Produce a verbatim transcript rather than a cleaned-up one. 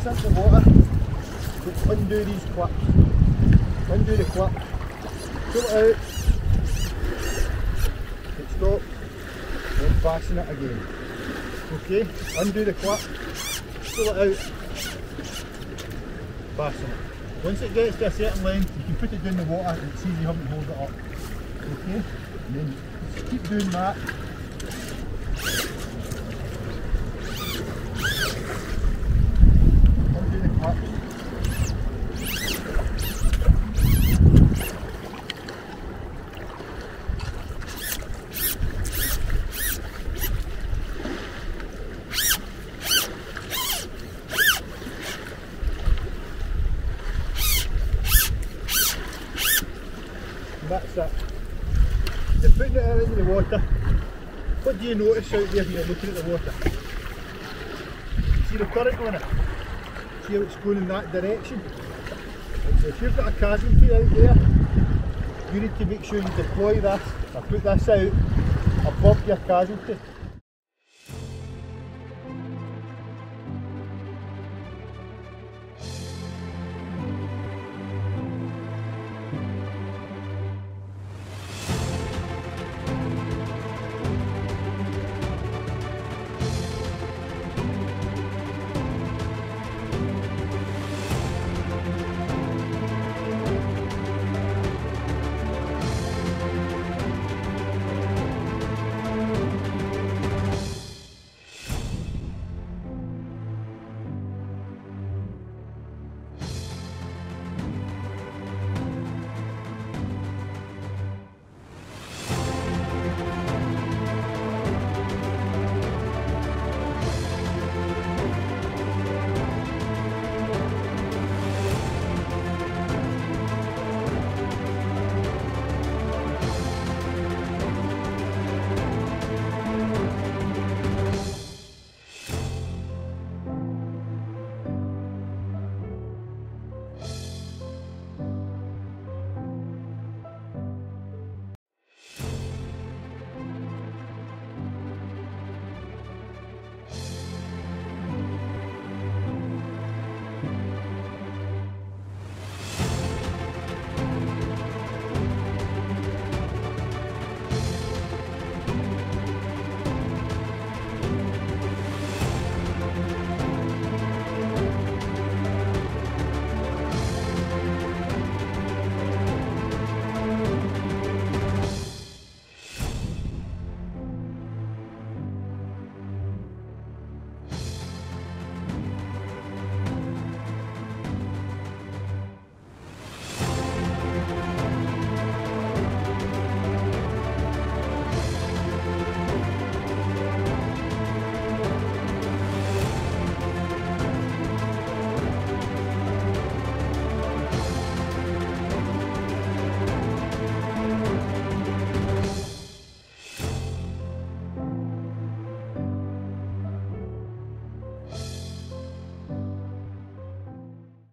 this into the water, just undo these clips, undo the clip, pull it out, it stops, then fasten it again. Okay, undo the clip, pull it out, fasten it. Once it gets to a certain length, you can put it down the water and it's easy how to hold it up. Okay, and then just keep doing that. Undo the clip. That's it. You're putting it out into the water. What do you notice out there when you're looking at the water? See the current on it? See how it's going in that direction? So if you've got a casualty out there, you need to make sure you deploy this, or put this out above your casualty.